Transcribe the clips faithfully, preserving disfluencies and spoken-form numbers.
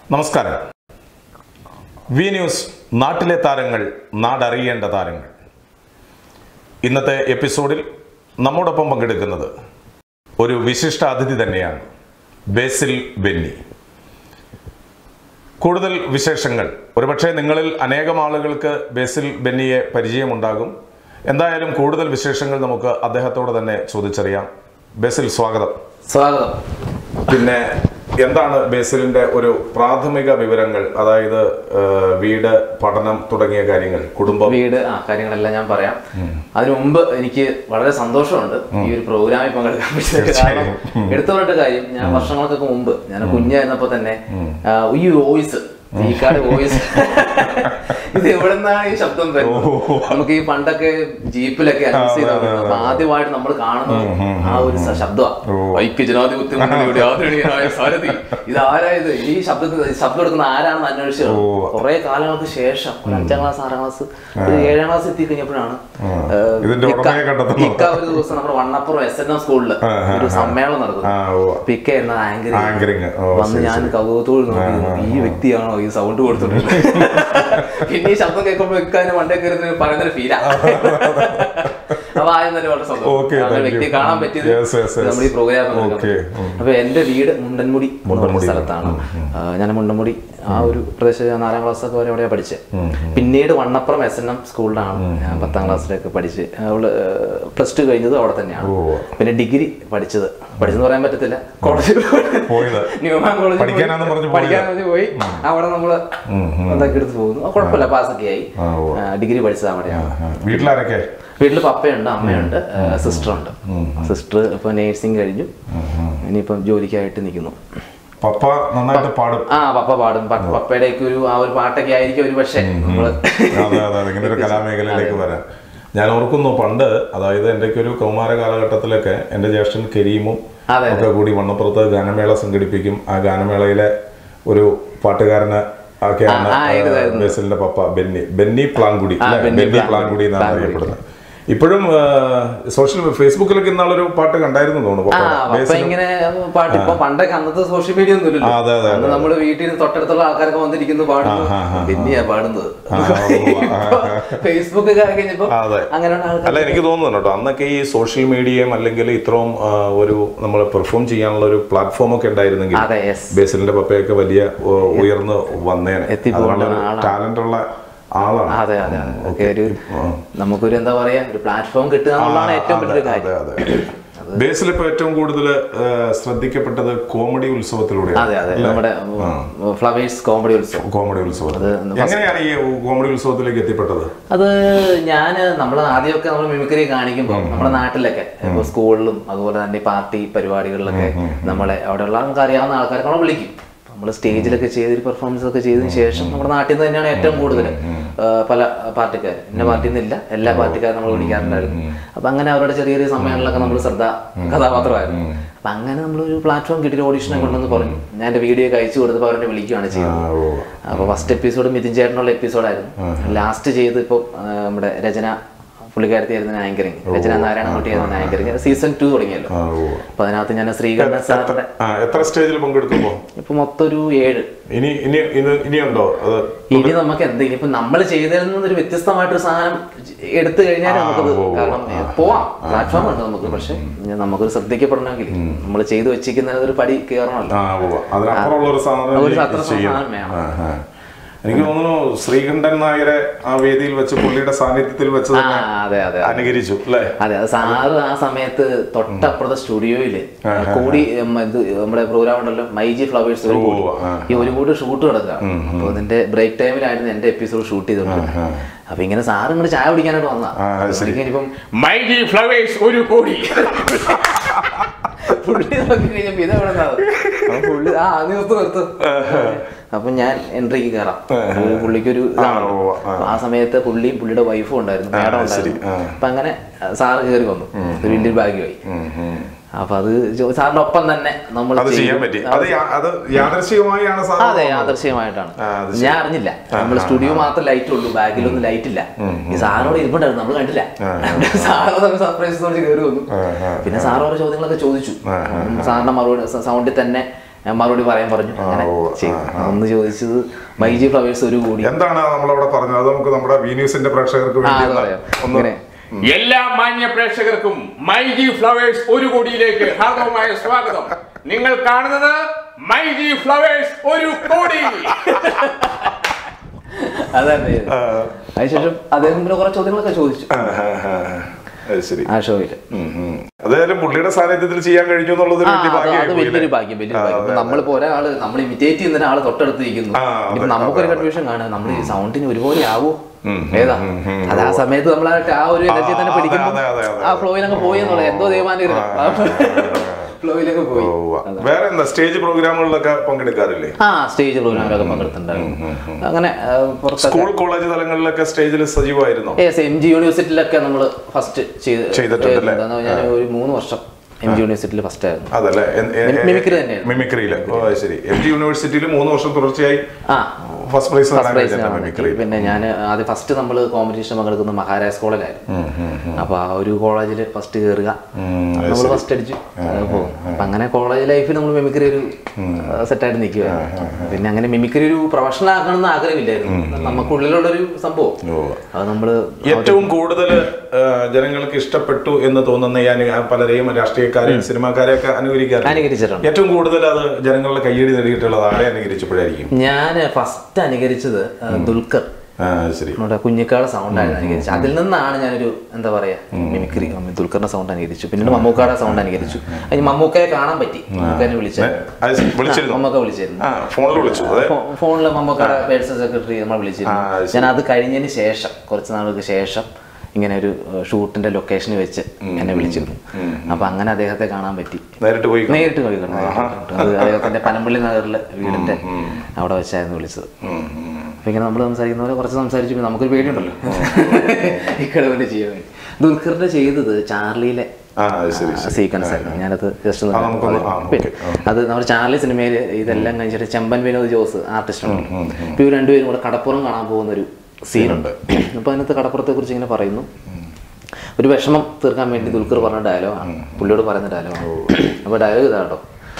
നമസ്കാരം. V news നാട്ടിലെ താരങ്ങൾ നാടറിയേണ്ട താരങ്ങൾ. ഇന്നത്തെ എപ്പിസോഡിൽ നമ്മോടൊപ്പം പങ്കെടുക്കുന്നത് ഒരു വിശിഷ്ട അതിഥി തന്നെയാണ്, ബാസിൽ ബെന്നി. കൂടുതൽ വിശേഷങ്ങൾ ഒരുപക്ഷെ നിങ്ങളിൽ അനേകം ആളുകൾക്ക് ബാസിൽ ബെന്നിയെ പരിചയമുണ്ടാകും. എന്തായാലും കൂടുതൽ വിശേഷങ്ങൾ നമുക്ക് അദ്ദേഹത്തോട് തന്നെ ചോദിച്ചറിയാം. ബാസിൽ, സ്വാഗതം. സ്വാഗതം. പിന്നെ എന്താണ് ബേസിലിന്റെ ഒരു പ്രാഥമിക വിവരങ്ങൾ, അതായത് വീട്, പഠനം തുടങ്ങിയ കാര്യങ്ങൾ, കുടുംബം? വീട് ആ കാര്യങ്ങളെല്ലാം ഞാൻ പറയാം. അതിനു മുമ്പ് എനിക്ക് വളരെ സന്തോഷമുണ്ട് ഈ ഒരു പ്രോഗ്രാമിൽ പങ്കെടുക്കാൻ പറ്റിയത്. കാരണം എടുത്തു പറഞ്ഞ കാര്യം, ഞാൻ വർഷങ്ങൾക്കൊക്കെ മുമ്പ് ഞാൻ കുഞ്ഞായിരുന്നപ്പോ തന്നെ ഈ വോയിസ് ഈ കാർഡ് വോയിസ് ഇത് എവിടെ നിന്നാണ് ഈ ശബ്ദം വരുന്നത്? നമുക്ക് ഈ പണ്ടൊക്കെ ജീപ്പിലൊക്കെ അനൗൺസ് ചെയ്ത് അപ്പൊ ആദ്യമായിട്ട് നമ്മൾ കാണുന്നത് ആ ഒരു ശബ്ദമാണ്. ഐക്യ ജനാധിപത്യ മുന്നണിയുടെ ആദരണീയനായ സാരഥി, ഇത് ആരായത്? ഈ ശബ്ദത്തിൽ ശബ്ദം എടുക്കുന്ന ആരാണെന്ന് അന്വേഷിച്ചു. കുറെ കാലങ്ങൾക്ക് ശേഷം ഒരു അഞ്ചാം ക്ലാസ് ആറാം ക്ലാസ് ഒരു ഏഴാം ക്ലാസ് എത്തി കഴിഞ്ഞപ്പോഴാണ് ഇക്ക ഒരു ദിവസം നമ്മുടെ വണ്ണപ്പുറം എസ് എൻ എം സ്കൂളില് ഒരു സമ്മേളനം നടക്കുന്നത്. ഇക്ക എന്ന ആങ്കറിങ് വന്ന് ഞാൻ കൗതുകത്തോട് നോക്കി, ഈ വ്യക്തിയാണോ ഈ സൗണ്ട് കൊടുത്തിട്ടുണ്ട്? പിന്നെ ഈ ശബ്ദം കേൾക്കുമ്പോൾ ഇക്കാന് മണ്ടേ കയറി പറയുന്നൊരു ഫീലാ. അപ്പൊ ആദ്യം തന്നെ വളരെ സന്തോഷം വ്യക്തി കാണാൻ പറ്റിയത് നമ്മുടെ ഈ പ്രോഗ്രാം. അപ്പൊ എന്റെ വീട് മുണ്ടൻമുടി സ്ഥലത്താണ്. ഞാൻ മുണ്ടൻമുടി ആ ഒരു പ്രദേശത്ത് നാലാം ക്ലാസ് ഒക്കെ വരെ അവിടെയാണ് പഠിച്ചത്. പിന്നീട് വണ്ണപ്പുറം എസ് എൻ എം സ്കൂളിലാണ് ഞാൻ പത്താം ക്ലാസ്സിലൊക്കെ പഠിച്ച്. അവള് പ്ലസ് ടു കഴിഞ്ഞത് അവിടെ തന്നെയാണ്. പിന്നെ ഡിഗ്രി പഠിച്ചത് പഠിച്ചെന്ന് പറയാൻ പറ്റത്തില്ല, കോളേജിൽ ന്യൂമാൻ കോളേജിൽ പഠിക്കാൻ പോയി. അവിടെ നമ്മള് എന്തൊക്കെ എടുത്ത് പോകുന്നു, കുഴപ്പമില്ല, പാസ്സൊക്കെ ആയി. ഡിഗ്രി പഠിച്ചത് അവിടെയാണ്. വീട്ടിലാരൊക്കെ? വീട്ടില് പപ്പയുണ്ട്, അമ്മയുണ്ട്, സിസ്റ്ററുണ്ട്. സിസ്റ്റർ ഇപ്പൊ നേഴ്സിംഗ് കഴിഞ്ഞു, ഇനിയിപ്പം ജോലിക്കായിട്ട് നിൽക്കുന്നു. പപ്പ നന്നായിട്ട് പാടും. ആ പപ്പ പാടും. പപ്പയുടെ ഒക്കെ ഒരു ആ ഒരു പാട്ടൊക്കെ ആയിരിക്കും ഒരു പക്ഷേ നമ്മള് ഇങ്ങനെ ഒരു കലാമേഖലയിലേക്ക് വരാൻ. ഞാൻ ഓർക്കുന്നു പണ്ട്, അതായത് എന്റെയൊക്കെ ഒരു കൗമാര കാലഘട്ടത്തിലൊക്കെ എന്റെ ജ്യേഷ്ഠൻ കരീമും ഒക്കെ കൂടി വണ്ണപ്പുറത്ത് ഗാനമേള സംഘടിപ്പിക്കും. ആ ഗാനമേളയിലെ ഒരു പാട്ടുകാരന് ഒക്കെയാണ് ബേസിലിന്റെ പപ്പ ബെന്നി ബെന്നി പ്ലാങ്കുടി ബെന്നി പ്ലാങ്കുടി എന്നാണ് അറിയപ്പെടുന്നത്. ഇപ്പോഴും സോഷ്യൽ ഫേസ്ബുക്കിലൊക്കെ ഇന്നാളൊരു പാട്ട് കണ്ടായിരുന്നു തോന്നുന്നു. ഇങ്ങനെ പാട്ട് ഇപ്പൊ പണ്ടൊക്കെ അന്നത്തെ സോഷ്യൽ മീഡിയ ഒന്നും ഇല്ലല്ലോ. നമ്മള് വീട്ടിൽ തൊട്ടടുത്തുള്ള ആൾക്കാരൊക്കെ വന്നിരിക്കുന്നു, പാടുന്നു, ബെന്നിയാ പാടുന്നത്. ഫേസ്ബുക്ക് കഴിഞ്ഞപ്പോ അങ്ങനെ അല്ല, എനിക്ക് തോന്നുന്നു കേട്ടോ, അന്നൊക്കെ ഈ സോഷ്യൽ മീഡിയയും അല്ലെങ്കിൽ ഇത്രയും ഒരു നമ്മൾ പെർഫോം ചെയ്യാനുള്ള ഒരു പ്ലാറ്റ്ഫോം ഒക്കെ ഉണ്ടായിരുന്നെങ്കിൽ ബേസിലിന്റെ പപ്പയൊക്കെ വലിയ ഉയർന്ന് വന്നേനെ. ടാലന്റ് ഉള്ള ആളാണ്. അതെ അതെ അതെ ഒരു നമുക്കൊരു എന്താ പറയാ ഒരു പ്ലാറ്റ്ഫോം കിട്ടുക എന്നുള്ളതാണ് ഏറ്റവും വലിയൊരു കാര്യം. ബേസിൽ ഇപ്പൊ ഏറ്റവും കൂടുതൽ ശ്രദ്ധിക്കപ്പെട്ടത് കോമഡി ഉത്സവത്തിലൂടെ. അതെ അതെ നമ്മുടെ ഫ്ലവേഴ്സ് കോമഡി ഉത്സവം. കോമഡി ഉത്സവം എങ്ങനെയാണ് ഈ കോമഡി ഉത്സവത്തിലേക്ക് എത്തിപ്പെട്ടത്? അത് ഞാൻ നമ്മൾ ആദ്യമൊക്കെ നമ്മൾ മിമിക്രി കാണിക്കുമ്പോൾ നമ്മുടെ നാട്ടിലൊക്കെ ഇപ്പൊ സ്കൂളിലും അതുപോലെ തന്നെ പാർട്ടി പരിപാടികളിലൊക്കെ നമ്മളെ അവിടെയുള്ള നമുക്ക് അറിയാവുന്ന ആൾക്കാരൊക്കെ നമ്മളെ വിളിക്കും. നമ്മൾ സ്റ്റേജിലൊക്കെ ചെയ്തൊരു പെർഫോമൻസ് ഒക്കെ ചെയ്തതിനു ശേഷം നമ്മുടെ നാട്ടിൽ നിന്ന് തന്നെയാണ് ഏറ്റവും കൂടുതൽ പല പാർട്ടിക്കാർ, ഇന്ന പാർട്ടിയിൽ നിന്നില്ല, എല്ലാ പാർട്ടിക്കാരും നമ്മൾ വിളിക്കാറുണ്ടായിരുന്നു. അപ്പൊ അങ്ങനെ അവരുടെ ചെറിയ ചെറിയ സമയങ്ങളിലൊക്കെ നമ്മൾ ശ്രദ്ധ കഥാപാത്രമായിരുന്നു. അപ്പൊ അങ്ങനെ നമ്മളൊരു പ്ലാറ്റ്ഫോം കിട്ടിയ ഓഡീഷനെ കൊണ്ടെന്ന് പറഞ്ഞു. ഞാൻ എന്റെ വീഡിയോ ഒക്കെ അയച്ചു കൊടുത്തപ്പോൾ അവരെ വിളിക്കുകയാണ് ചെയ്യുന്നത്. അപ്പൊ ഫസ്റ്റ് എപ്പിസോഡ് മിഥുൻ ചേട്ടനുള്ള എപ്പിസോഡായിരുന്നു. ലാസ്റ്റ് ചെയ്ത് ഇപ്പോൾ നമ്മുടെ രചന പുള്ളിക്കാരത്തിയായിരുന്നു ആങ്കറിങ്, രചന നാരായണൻകുട്ടിയായിരുന്നു ആങ്കറിങ്. സീസൺ ടു തുടങ്ങിയല്ലോ. അപ്പൊ അതിനകത്ത് ഞാൻ ശ്രീകണ്ഠൻ സാറിന്റെ എത്ര സ്റ്റേജിൽ പങ്കെടുക്കുമ്പോ ഇപ്പൊ മൊത്തം ഒരു ഏഴ്. ഇനി ഇനിയുണ്ടോ? ഇനി നമുക്ക് എന്തെങ്കിലും ഇപ്പൊ നമ്മൾ ചെയ്തതിൽ നിന്നൊരു വ്യത്യസ്തമായിട്ടൊരു സാധനം എടുത്തു കഴിഞ്ഞാൽ നമുക്കത് കാരണം പോവാം, പ്ലാറ്റ്ഫോം ഉണ്ട് നമുക്ക്. പക്ഷെ നമുക്കൊരു ശ്രദ്ധിക്കപ്പെടണമെങ്കിൽ നമ്മൾ ചെയ്തു വെച്ചിരിക്കുന്ന ഒരു പടി കയറണമല്ലോ. ഒരു അത്ര സാധനം വേണം. എനിക്ക് തോന്നുന്നു ശ്രീകണ്ഠൻ നായരെ ആ വേദിയിൽ വെച്ച് പുള്ളിയുടെ സാന്നിധ്യത്തിൽ വെച്ച് അനുകരിച്ചു അല്ലേ? അതെ, അത് സാറ് ആ സമയത്ത് തൊട്ടപ്പുറത്തെ സ്റ്റുഡിയോയില് കൂടി ഇത് നമ്മുടെ പ്രോഗ്രാം ഉണ്ടല്ലോ മൈജി ഫ്ലവേഴ്സ്, ഈ ഒരു കൂടി ഷൂട്ട് കിടക്കുക. അപ്പൊ അതിന്റെ ബ്രേക്ക് ടൈമിലായിരുന്നു എന്റെ എപ്പിസോഡ് ഷൂട്ട് ചെയ്തോണ്ടിരുന്നത്. അപ്പൊ ഇങ്ങനെ സാറ് ഇങ്ങനെ ചായ കുടിക്കാനായിട്ട് വന്നതാ. ഇപ്പം മൈജി ഫ്ലവേഴ്സ് ഒരു കോടി പുള്ളി നോക്കി കഴിഞ്ഞപ്പോ ഇതെവിടെ പുള്ളി ആ നിർത്ത് നിർത്ത്. അപ്പൊ ഞാൻ എൻട്രിക്ക് കയറാം. പുള്ളിക്കൊരു ഇതാണല്ലോ. ആ സമയത്ത് പുള്ളിയും പുള്ളിയുടെ വൈഫും ഉണ്ടായിരുന്നു, മേഡം ഉണ്ടായിരുന്നു. അപ്പൊ അങ്ങനെ സാറ് കയറി വന്നു ഒരു ഇന്ത്യൻ ഭാഗ്യമായി. അപ്പൊ അത് സാറിന്റെ ഒപ്പം തന്നെ നമ്മൾ അതെ യാദർശികമായിട്ടാണ്. ഞാൻ അറിഞ്ഞില്ല, നമ്മൾ സ്റ്റുഡിയോ മാത്രം ലൈറ്റ് ഉള്ളൂ, ബാഗിലൊന്നും ലൈറ്റ് ഇല്ല. ഈ സാറിനോട് ഇരിപ്പുണ്ടായിരുന്നു, നമ്മൾ കണ്ടില്ല. സാറ് സർപ്രൈസ് കയറി വന്നു. പിന്നെ സാർ ഓരോ ചോദ്യങ്ങളൊക്കെ ചോദിച്ചു. സാറിന്റെ മറുപടി സൗണ്ടിൽ തന്നെ ഞാൻ മറുപടി പറയാൻ പറഞ്ഞു. അങ്ങനെ ഒന്ന് ചോദിച്ചത് മൈജി ഫ്ലവേഴ്സ് ഒരു കോടി. എന്താണ് നമ്മളവിടെ പറഞ്ഞത്? അത് നമുക്ക് നമ്മുടെ വി ന്യൂസിന്റെ പ്രേക്ഷകർക്ക് അങ്ങനെ എല്ലാ മാന്യ പ്രേക്ഷകർക്കും മൈജി ഫ്ലവേഴ്സ് ഒരു കോടിയിലേക്ക് ഹാർദവമായ സ്വാഗതം. നിങ്ങൾ കാണുന്നത് മൈജി ഫ്ലവേഴ്സ് ഒരു കോടി. അതാണ്. അതിനുശേഷം അദ്ദേഹം പിന്നെ കുറെ ചോദ്യങ്ങളൊക്കെ ചോദിച്ചു ആ ഷോയില്. അതായത് പുള്ളിയുടെ സാന്നിധ്യത്തിൽ ചെയ്യാൻ കഴിഞ്ഞു എന്നുള്ളത് വലിയൊരു ഭാഗ്യം, വലിയൊരു ഭാഗ്യം. നമ്മളിപ്പോ ഒരാള് നമ്മൾ ഇമിറ്റേറ്റ് ചെയ്യുന്ന ഒരാള് തൊട്ടടുത്ത് ഇരിക്കുന്നു, നമുക്കൊരു കൺഫ്യൂഷൻ കാണുക, നമ്മൾ ഈ സൗണ്ടിന് ഒരുപോലെ ആവോ ഏതാ അത് ആ സമയത്ത് നമ്മൾ ആ ഒരു എനർജി തന്നെ പിടിക്കുന്നു, ആ ഫ്ലോയിലങ്ങ് പോയി എന്നുള്ളത് എന്തോ ദൈവാനുഗ്രഹം. വേറെ എന്താ സ്റ്റേജ് പ്രോഗ്രാമുകളിലൊക്കെ പങ്കെടുക്കാറില്ലേ? ആ സ്റ്റേജ് പ്രോഗ്രാമിലൊക്കെ പങ്കെടുത്തിട്ടുണ്ടായിരുന്നു. അങ്ങനെ സ്കൂൾ കോളേജ് തലങ്ങളിലൊക്കെ സ്റ്റേജിൽ സജീവമായിരുന്നു. എം ജി യൂണിവേഴ്സിറ്റിയിലൊക്കെ നമ്മൾ ഫസ്റ്റ് ചെയ്തിട്ടുണ്ട്. ഞാൻ ഒരു മൂന്ന് വർഷം എം ജി യൂണിവേഴ്സിറ്റിയിൽ ഫസ്റ്റ് ആയിരുന്നു. അതല്ലേ മിമിക്രി തന്നെയായിരുന്നു. മിമിക്രിയില്. ശരി. എം ജി യൂണിവേഴ്സിറ്റിയിൽ മൂന്ന് വർഷം തുടർച്ചയായി ഫസ്റ്റ് പ്രൈസ്. പിന്നെ ഞാൻ ആദ്യം ഫസ്റ്റ് നമ്മൾ കോമ്പറ്റീഷൻ പങ്കെടുക്കുന്ന മഹാരാജ് കോളേജിലായിരുന്നു. അപ്പൊ ആ ഒരു കോളേജിൽ ഫസ്റ്റ് കയറുക, നമ്മൾ ഫസ്റ്റ് അടിച്ചു പോകും. അപ്പൊ അങ്ങനെ കോളേജ് ലൈഫിൽ നമ്മൾ മിമിക്രി ഒരു സെറ്റായിട്ട് നിൽക്കുകയായിരുന്നു. പിന്നെ അങ്ങനെ മിമിക്രി ഒരു പ്രൊഫഷണൽ ആക്കണമെന്ന് ആഗ്രഹമില്ലായിരുന്നു, നമുക്കുള്ളിലുള്ളൊരു സംഭവം. അത് നമ്മള് ഏറ്റവും കൂടുതൽ ജനങ്ങൾക്ക് ഇഷ്ടപ്പെട്ടു എന്ന് തോന്നുന്ന ഞാൻ പലരെയും രാഷ്ട്രീയക്കാരെയും സിനിമാക്കാരെയൊക്കെ അനുകരിക്കാറ് അനുകരിച്ചിട്ടുണ്ട്. ഏറ്റവും കൂടുതൽ അത് ജനങ്ങളുടെ കയ്യടി നേടിയിട്ടുള്ളത് ആരെ അനുകരിച്ചപ്പോഴായിരിക്കും? ഞാൻ ഫസ്റ്റ് അനുകരിച്ചത് ദുൽഖർ, നമ്മുടെ കുഞ്ഞിക്കാട് സൗണ്ട് ആയിരുന്നു അനുകരിച്ചു. അതിൽ നിന്നാണ് ഞാനൊരു എന്താ പറയാ മിമിക്രി, ദുൽഖറിന്റെ സൗണ്ട് അനുകരിച്ചു. പിന്നീട് മമ്മൂക്കാടെ സൗണ്ട് അനുകരിച്ചു. അതിന് മമ്മൂക്കയെ കാണാൻ പറ്റി, മമ്മൂക്കനെ വിളിച്ചായിരുന്നു, മമ്മൂക്ക വിളിച്ചിരുന്നു ഫോണില്, മമ്മൂക്കാടെ പേഴ്സണൽ സെക്രട്ടറി നമ്മൾ വിളിച്ചിരുന്നു. ഞാൻ അത് കഴിഞ്ഞതിന് ശേഷം കുറച്ച് നാൾക്ക് ശേഷം ഇങ്ങനെ ഒരു ഷൂട്ടിന്റെ ലൊക്കേഷനിൽ വെച്ച് എന്നെ വിളിച്ചിരുന്നു. അപ്പൊ അങ്ങനെ അദ്ദേഹത്തെ കാണാൻ പറ്റി, നേരിട്ട് പോയി നേരിട്ട് പോയി അത് അദ്ദേഹത്തിന്റെ പനമ്പള്ളി നഗറിലെ വീടിന്റെ അവിടെ വെച്ചായിരുന്നു വിളിച്ചത്. അപ്പൊ ഇങ്ങനെ നമ്മൾ സംസാരിക്കുന്ന പോലെ കുറച്ച് സംസാരിച്ചു. നമുക്കൊരു പേടിയുണ്ടല്ലോ ഇക്കടവിന്റെ ചെയ്യാൻ വേണ്ടി. ദുൽഖറിന്റെ ചെയ്തത് ചാർലിയിലെ സീക്വൻസ് ആയിരുന്നു. ഞാനത് ജസ്റ്റ് അത് നമ്മുടെ ചാർലി സിനിമയിൽ ഇതെല്ലാം കഴിച്ചിട്ട് ചെമ്പൻ വിനോദ് ജോസ് ആർട്ടിസ്റ്റ് ഉണ്ട്. ഇപ്പൊ ഇവർ രണ്ടുപേരും കൂടെ കടപ്പുറം കാണാൻ പോകുന്ന ഒരു സീനുണ്ട്. അപ്പൊ അതിനകത്ത് കടപ്പുറത്തെ കുറിച്ച് ഇങ്ങനെ പറയുന്നു. ഒരു വിഷമം തീർക്കാൻ വേണ്ടി ദുൽഖർ പറഞ്ഞ ഡയലോഗാണ്, പുള്ളിയോട് പറയുന്ന ഡയലോഗാണ്. അപ്പൊ ഡയലോഗ് ഇതാട്ടോ: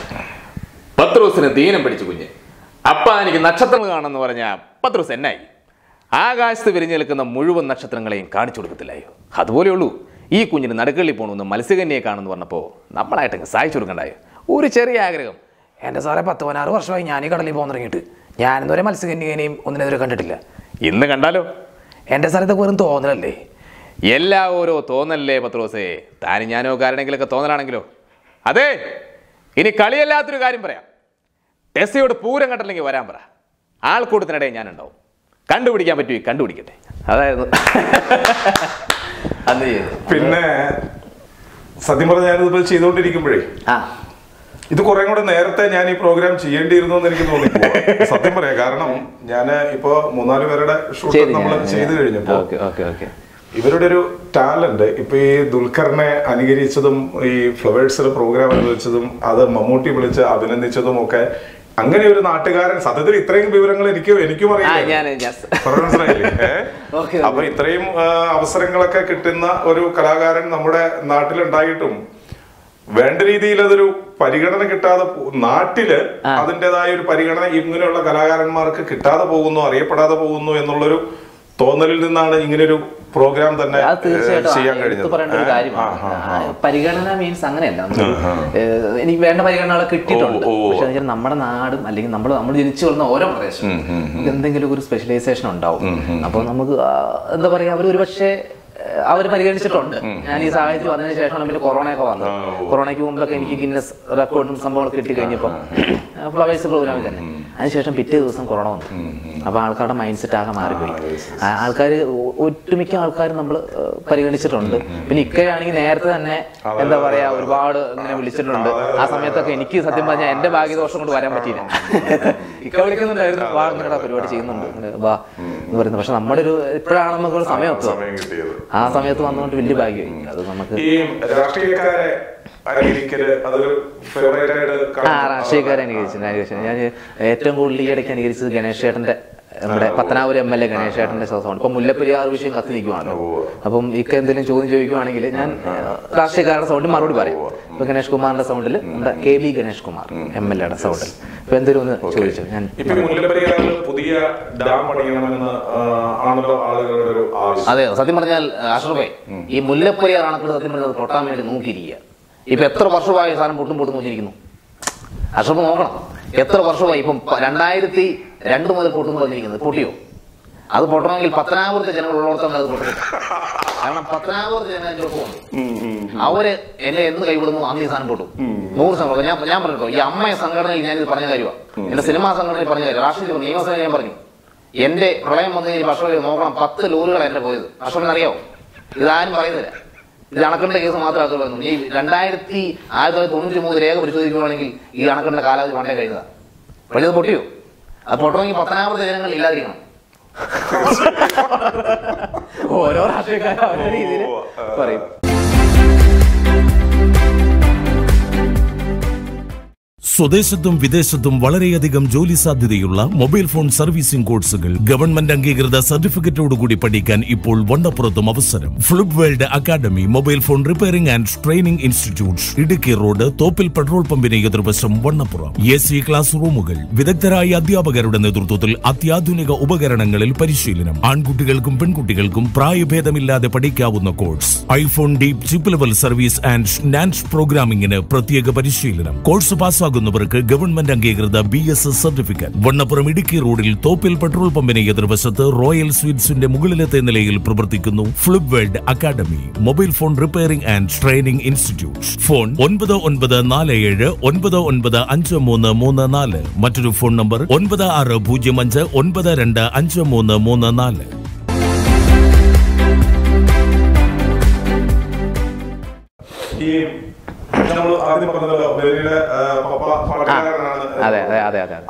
പത്രോസിന് ദീനം പിടിച്ചു കുഞ്ഞ്, അപ്പ എനിക്ക് നക്ഷത്രങ്ങൾ കാണുമെന്ന് പറഞ്ഞ പത്രോസ് എന്നായി? ആകാശത്ത് വിരിഞ്ഞു നിൽക്കുന്ന മുഴുവൻ നക്ഷത്രങ്ങളെയും കാണിച്ചു കൊടുക്കത്തില്ലായോ? അതുപോലെയുള്ളൂ ഈ കുഞ്ഞിന് നടുക്കള്ളി പോകണമെന്ന് മത്സ്യകന്യയെ കാണുമെന്ന് പറഞ്ഞപ്പോൾ നമ്മളായിട്ടങ്ങ് സഹായിച്ചു കൊടുക്കണ്ടായോ? ഒരു ചെറിയ ആഗ്രഹം. എൻ്റെ സാറേ, പത്ത് പതിനാറ് വർഷമായി ഞാൻ ഈ കടലിൽ പോകാൻ തുടങ്ങിയിട്ട് ഞാനെന്തോരെ മത്സ്യകന്യകനെയും ഒന്നിനെതിരെ കണ്ടിട്ടില്ല. ഇന്ന് കണ്ടാലോ? എൻ്റെ സ്ഥലത്തൊക്കെ വെറും തോന്നലല്ലേ? എല്ലാ ഓരോ തോന്നലല്ലേ പത്രോസേ? താനും ഞാനോ കാരണെങ്കിലൊക്കെ തോന്നലാണെങ്കിലോ? അതെ, ഇനി കളിയല്ലാത്തൊരു കാര്യം പറയാം. ടെസ്സിയോട് പൂരം കണ്ടില്ലെങ്കിൽ വരാൻ പറ, ആൾക്കൂട്ടത്തിനിടെ ഞാനുണ്ടാവും. കണ്ടുപിടിക്കാൻ പറ്റുമോ? കണ്ടുപിടിക്കട്ടെ. അതായിരുന്നു അന്ന് ചെയ്തു. പിന്നെ സത്യം പറഞ്ഞാൽ ഞാനിതിപ്പോൾ ചെയ്തുകൊണ്ടിരിക്കുമ്പോഴേ ഇത് കുറെ കൂടെ നേരത്തെ ഞാൻ ഈ പ്രോഗ്രാം ചെയ്യേണ്ടിയിരുന്നു എന്ന് എനിക്ക് തോന്നി സത്യം പറയാം. കാരണം ഞാൻ ഇപ്പോ മൂന്നാല് പേരുടെ ഷൂട്ട് നമ്മൾ ചെയ്തു കഴിഞ്ഞപ്പോ ഇവരുടെ ഒരു ടാലന്റ്, ഇപ്പൊ ഈ ദുൽഖറിനെ അനുകരിച്ചതും ഈ ഫ്ലവേഴ്സിലെ പ്രോഗ്രാം അനുവദിച്ചതും അത് മമ്മൂട്ടി വിളിച്ച് അഭിനന്ദിച്ചതും ഒക്കെ, അങ്ങനെ ഒരു നാട്ടുകാരൻ സത്യത്തിൽ ഇത്രയും വിവരങ്ങൾ എനിക്ക് എനിക്കും അറിയില്ല. അപ്പൊ ഇത്രയും അവസരങ്ങളൊക്കെ കിട്ടുന്ന ഒരു കലാകാരൻ നമ്മുടെ നാട്ടിലുണ്ടായിട്ടും വേണ്ട രീതിയിൽ അതൊരു പരിഗണന കിട്ടാതെ, നാട്ടില് അതിൻ്റെതായ ഒരു പരിഗണന ഇങ്ങനെയുള്ള കലാകാരന്മാർക്ക് കിട്ടാതെ പോകുന്നു, അറിയപ്പെടാതെ പോകുന്നു എന്നുള്ളൊരു തോന്നലിൽ നിന്നാണ് ഇങ്ങനൊരു പ്രോഗ്രാം തന്നെ ചെയ്യാൻ കഴിഞ്ഞത്. പരിഗണന മീൻസ് അങ്ങനെയല്ല, എനിക്ക് വേണ്ട പരിഗണനകളെ കിട്ടിയിട്ടുണ്ട്. പക്ഷെ നമ്മുടെ നാടും അല്ലെങ്കിൽ നമ്മൾ നമ്മൾ ജനിച്ചു വരുന്ന ഓരോ പ്രദേശം എന്തെങ്കിലും ഒരു സ്പെഷ്യലൈസേഷൻ ഉണ്ടാവും. അപ്പൊ നമുക്ക് എന്താ പറയാ, അവർ ഒരു പക്ഷേ അവർ പരിഗണിച്ചിട്ടുണ്ട്. ഞാൻ ഈ സാഹചര്യം അതിന് ശേഷമാണ് പിന്നെ കൊറോണയൊക്കെ വന്നത്. കൊറോണയ്ക്ക് മുമ്പൊക്കെ എനിക്ക് ഗിന്നസ് റെക്കോർഡും സംഭവങ്ങളൊക്കെ കിട്ടി കഴിഞ്ഞപ്പോൾ ഫ്ലവേഴ്സ് പ്രോഗ്രാമിൽ തന്നെ. അതിനുശേഷം പിറ്റേ ദിവസം കൊറോണ വന്നു. അപ്പോൾ ആൾക്കാരുടെ മൈൻഡ് സെറ്റ് ആകെ മാറിപ്പോയി. ആൾക്കാർ ഒട്ടുമിക്ക ആൾക്കാർ നമ്മൾ പരിഗണിച്ചിട്ടുണ്ട്. പിന്നെ ഇക്കയാണെങ്കിൽ നേരത്തെ തന്നെ എന്താ പറയാ ഒരുപാട് ഇങ്ങനെ വിളിച്ചിട്ടുണ്ട്. ആ സമയത്തൊക്കെ എനിക്ക് സത്യം പറഞ്ഞാൽ എന്റെ ഭാഗ്യദോഷം കൊണ്ട് വരാൻ പറ്റിയില്ല. ഇക്ക വിളിക്കുന്നുണ്ടായിരുന്നു, വാ ഇങ്ങനെ പരിപാടി ചെയ്യുന്നുണ്ട് വാ എന്ന് പറയുന്നത്. പക്ഷെ നമ്മുടെ ഒരു ഇപ്പോഴാണ് നമുക്കൊരു സമയം എത്തുക. ആ സമയത്ത് വന്നുകൊണ്ട് വലിയ ഭാഗ്യമായി. അത് നമുക്ക് ആ രാഷ്ട്രീയക്കാരെ അനുകരിച്ചു അനുകരിച്ചു ഞാൻ ഏറ്റവും കൂടുതൽ ഈ ഇടയ്ക്ക് അനുകരിച്ചത് ഗണേഷ് ചേട്ടന്റെ നമ്മുടെ Pathanapuram M L A Ganesh ചേട്ടന്റെ സൗണ്ട് ഇപ്പൊ മുല്ലപ്പെരിയാർ വിഷയം കത്തി നിൽക്കുവാണല്ലോ. അപ്പം ഇക്ക എന്തെങ്കിലും ചോദ്യം ചോദിക്കുവാണെങ്കിൽ ഞാൻ രാഷ്ട്രീയക്കാരുടെ സൗണ്ടിൽ മറുപടി പറയും. ഇപ്പൊ ഗണേഷ് കുമാറിന്റെ സൗണ്ടിൽ നമ്മുടെ K B Ganesh Kumar M L എയുടെ സൗണ്ടിൽ ഇപ്പൊ എന്തെങ്കിലും ഒന്ന് ചോദിച്ചു. ഞാൻ അതെ, സത്യം പറഞ്ഞാൽ അഷ്റഫേ, ഈ മുല്ലപ്പെരിയാർ അണക്കെട്ട് സത്യം പറഞ്ഞാൽ പൊട്ടാൻ വേണ്ടി നോക്കിയിരിക്കുക. ഇപ്പൊ എത്ര വർഷമായി സാധനം പൊട്ടും പൊട്ടും നോക്കിയിരിക്കുന്നു. അഷ്റഫ് നോക്കണം, എത്ര വർഷമായി. ഇപ്പം രണ്ടായിരത്തി രണ്ട് മുതൽ പൊട്ടുന്നു പറഞ്ഞിരിക്കുന്നത്. പൊട്ടിയോ? അത് പൊട്ടണമെങ്കിൽ പത്തനാപുരത്തെ ജനങ്ങൾ ഉള്ളിടത്തോളം അത് പൊട്ടില്ല. കാരണം പത്തനാപുരത്തെ ജനങ്ങൾ എൻ്റെ ഒപ്പം അവര് എന്നെ എന്ന് കൈവിടുന്നു അന്ന് ഈ സാധനം പൊട്ടും. നൂറ് ശതമാനം ഞാൻ ഞാൻ പറഞ്ഞിട്ടോ, ഈ അമ്മയ സംഘടനയിൽ ഞാനിത് പറഞ്ഞ കാര്യമാണ്. എന്റെ സിനിമാ സംഘടനയിൽ പറഞ്ഞ കാര്യം, രാഷ്ട്രീയ നിയമസഭയിൽ ഞാൻ പറഞ്ഞു. എന്റെ പ്രളയം വന്നു കഴിഞ്ഞാൽ അഷ്റഫ് നോക്കണം, പത്ത് ലോറികളാണ് എന്റെ പോയത്. അഷ്റഫിന് അറിയാവോ? ഇതാരും പറയുന്നില്ല. ഇത് അണക്കെട്ടിന്റെ കേസ് മാത്രമേ പറയുന്നു. ഈ രണ്ടായിരത്തി ആയിരത്തി തൊള്ളായിരത്തി തൊണ്ണൂറ്റി മൂന്ന് രേഖ പരിശോധിക്കുകയാണെങ്കിൽ ഈ അണക്കെട്ടിന്റെ കാലാവധി പണ്ടേ കഴിഞ്ഞതാണ്. പക്ഷേ അത് പൊട്ടിയോ? അത് പൊട്ടണമെങ്കിൽ പത്തനാപുരത്തെ ജനങ്ങൾ ഇല്ലാതിരിക്കണം. ഓരോ രാഷ്ട്രീയക്കാരും അവരുടെ രീതിയിൽ പറയും. സ്വദേശത്തും വിദേശത്തും വളരെയധികം ജോലി സാധ്യതയുള്ള മൊബൈൽ ഫോൺ സർവീസിംഗ് കോഴ്സുകൾ ഗവൺമെന്റ് അംഗീകൃത സർട്ടിഫിക്കറ്റോടുകൂടി പഠിക്കാൻ ഇപ്പോൾ വണ്ണപ്പുറത്തും അവസരം. Flip World Academy mobile phone repairing and training institute, Idukki road, തോപ്പിൽ പെട്രോൾ പമ്പിന് എതിർവശം, വണ്ണപ്പുറം. എ സി ക്ലാസ് റൂമുകൾ, വിദഗ്ധരായ അധ്യാപകരുടെ നേതൃത്വത്തിൽ അത്യാധുനിക ഉപകരണങ്ങളിൽ പരിശീലനം. ആൺകുട്ടികൾക്കും പെൺകുട്ടികൾക്കും പ്രായഭേദമില്ലാതെ പഠിക്കാവുന്ന course. IPhone deep chip level service and NAND പ്രോഗ്രാമിംഗിന് പ്രത്യേക പരിശീലനം. കോഴ്സ് പാസ്സാകുന്ന ഗവൺമെന്റ് അംഗീകൃത ബി എസ് എസ് സർട്ടിഫിക്കറ്റ്. വണ്ണപ്പുറം ഇടുക്കി റോഡിൽ തോപ്പിൽ പെട്രോൾ പമ്പിന് എതിർവശത്ത് റോയൽ സ്വീറ്റ്സിന്റെ മുകളിലത്തെ നിലയിൽ പ്രവർത്തിക്കുന്നു Flip World Academy mobile phone repairing and training institute. Phone ഒൻപത് ഒൻപത് നാല് ഏഴ് ഒൻപത് ഒൻപത് അഞ്ച് മൂന്ന് മൂന്ന് നാല്. മറ്റൊരു ഫോൺ നമ്പർ ഒൻപത് ആറ് പൂജ്യം അഞ്ച് ഒൻപത് രണ്ട് അഞ്ച് മൂന്ന് മൂന്ന് നാല്. അതെ അതെ അതെ അതെ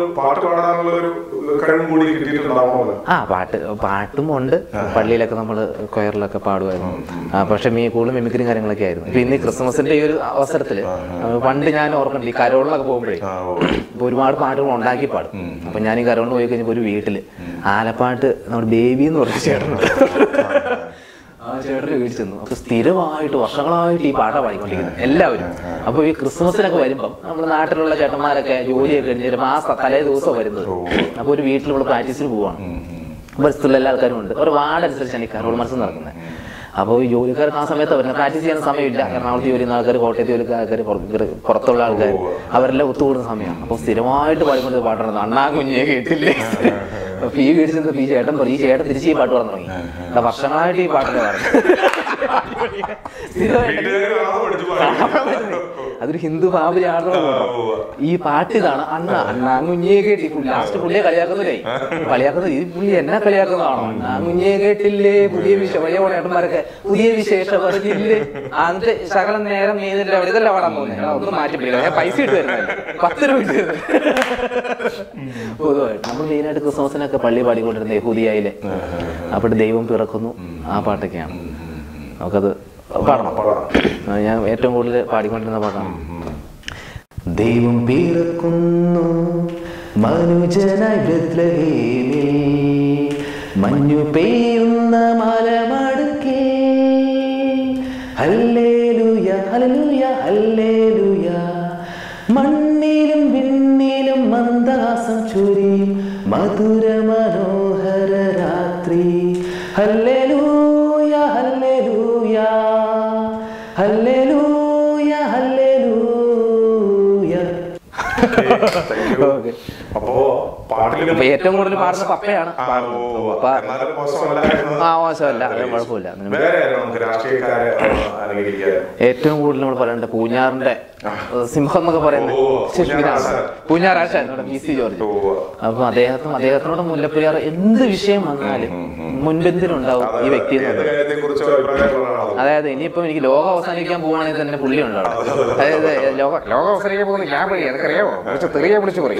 ആ പാട്ട് പാട്ടും ഉണ്ട്. പള്ളിയിലൊക്കെ നമ്മള് കൊയറിലൊക്കെ പാടുമായിരുന്നു. പക്ഷെ മീ കൂടുതലും മിമിക്രിയും കാര്യങ്ങളൊക്കെ ആയിരുന്നു. ഇപ്പൊ ഇന്ന് ക്രിസ്മസിന്റെ ഈ ഒരു അവസരത്തില് പണ്ട് ഞാൻ ഓർക്കുന്നുണ്ട്, ഈ കരോളിലൊക്കെ പോകുമ്പോഴേ ഒരുപാട് പാട്ടുകൾ ഉണ്ടാക്കി പാടും. അപ്പൊ ഞാൻ ഈ കരോളിന് പോയി കഴിഞ്ഞപ്പോ ഒരു വീട്ടില് ആലപ്പാട്ട് നമ്മുടെ ബേബി എന്ന് പറഞ്ഞ ചേട്ടനുണ്ട്. ആ ചേട്ടന് വീട്ടിൽ ചെന്നു. അപ്പൊ സ്ഥിരമായിട്ട് വർഷങ്ങളായിട്ട് ഈ പാട്ടാ പാടിക്കൊണ്ടിരിക്കുന്നത് എല്ലാവരും. അപ്പൊ ഈ ക്രിസ്മസിനൊക്കെ വരുമ്പം നമ്മുടെ നാട്ടിലുള്ള ചേട്ടന്മാരൊക്കെ ജോലിയൊക്കെ കഴിഞ്ഞിട്ട് ആ തലേ ദിവസം വരുന്നത്. അപ്പൊ ഒരു വീട്ടിൽ ഇവിടെ പ്രാക്ടീസിന് പോവാണ്. ബസ്സിലുള്ള എല്ലാ ആൾക്കാരും ഉണ്ട്. ഒരു വാർഡനുസരിച്ചാണ് ഈ കരോൾ മത്സരം നടക്കുന്നത്. അപ്പോൾ ഈ ജോലിക്കാർക്ക് ആ സമയത്ത് വരുന്നത് പ്രാക്ടീസ് ചെയ്യാൻ സമയമില്ല. എറണാകുളത്ത് ജോലി ചെയ്യുന്ന ആൾക്കാർ, കോട്ടയത്ത് ജോലിക്കുന്ന ആൾക്കാർ, പുറത്തുള്ള ആൾക്കാർ അവരെല്ലാം ഒത്തുകൂടുന്ന സമയമാണ്. അപ്പോൾ സ്ഥിരമായിട്ട് പാടിക്കൊണ്ട് പാട്ടാണ് അണ്ണാ കുഞ്ഞെ കേട്ടില്ലേ. അപ്പൊ ഈ വീട്ടിൽ നിന്ന് ഈ ചേട്ടൻ പറയും, ഈ ചേട്ടൻ തിരിച്ച് ഈ പാട്ട് പറഞ്ഞു തുടങ്ങി. വർഷങ്ങളായിട്ട് ഈ പാട്ടിനെ പറഞ്ഞു. അതൊരു ഹിന്ദു ഫാമിലി ആണോ ഈ പാട്ട്. ഇതാണ് അണ്ണ അണ്ണാ കുഞ്ഞെ കേട്ടി. ലാസ്റ്റ് പുള്ളിയെ കളിയാക്കുന്നതേ കളിയാക്കുന്നത് ഈ പുള്ളി എന്നെ കളിയാക്കുന്നതാണോ? അണ്ണാ കുഞ്ഞെ കേട്ടില്ലേ, പുതിയ വിശേഷം വലിയ ഏട്ടന്മാരൊക്കെ പുതിയ വിശേഷം പറഞ്ഞില്ലേ, എന്നിട്ട് ശകലം നേരം നീതില്ല ഇതല്ല പാടാൻ പോകുന്നത്. ഒന്നും മാറ്റി പിടിക്കില്ല, ഞാൻ പൈസ ഇട്ട് തരുന്നത്, പത്ത് രൂപ ഇട്ട് തരുന്നത്. പൊതുവായിട്ട് നമ്മൾ മെയിനായിട്ട് ക്രിസ്മസിനൊക്കെ പള്ളി പാടിക്കൊണ്ടിരുന്ന യഹൂദിയായിലെ അപ്പോൾ ദൈവം പിറക്കുന്നു ആ പാട്ടൊക്കെയാണ്. നമുക്കത് പാടണം. ഞാൻ ഏറ്റവും കൂടുതൽ പാടിക്കൊണ്ടിരുന്ന പാട്ടാണ്. ദൈവം പിറക്കുന്നു മനുജനായി ബെത്ലഹേമിൽ, മഞ്ഞു പെയ്യുന്ന മലമടുക്കേ, ഹല്ലേലൂയ ഹല്ലേലൂയ ഹല്ലേലൂയ, മണ്ണിലും വിണ്ണിലും മന്ദഹാസം ചൊരിയും മധുര മനോഹര രാത്രി, ഹല്ലേലൂയ ഹല്ലേലൂയ ഹല്ലേലൂയ ഹല്ലേലൂയ. ഏറ്റവും കൂടുതൽ പാടുന്ന പപ്പയാണ്. ആ മോശമല്ല, അത് കുഴപ്പമില്ല. ഏറ്റവും കൂടുതൽ നമ്മൾ പറയേണ്ടത് പൂഞ്ഞാറിന്റെ സിംഹം എന്നൊക്കെ പറയുന്നത് പൂഞ്ഞാറാഴ്ച പി സി ജോർജ്. അപ്പൊ അദ്ദേഹത്തും അദ്ദേഹത്തിനോട് മുല്ലപ്പെരിയാർ എന്ത് വിഷയം വന്നാലും മുൻപന്തിലുണ്ടാവും ഈ വ്യക്തി. അതായത് ഇനിയിപ്പം എനിക്ക് ലോകം അവസാനിക്കാൻ പോവാണെങ്കിൽ തന്നെ പുള്ളി ഉണ്ടാവും. അതായത് ലോക ലോകം അവസാനിക്കാൻ പോകുന്നത് ഞാൻ പറയും, അതൊക്കെറിയാമോ, കുറച്ച് തെറിയ വിളിച്ച് പറയും.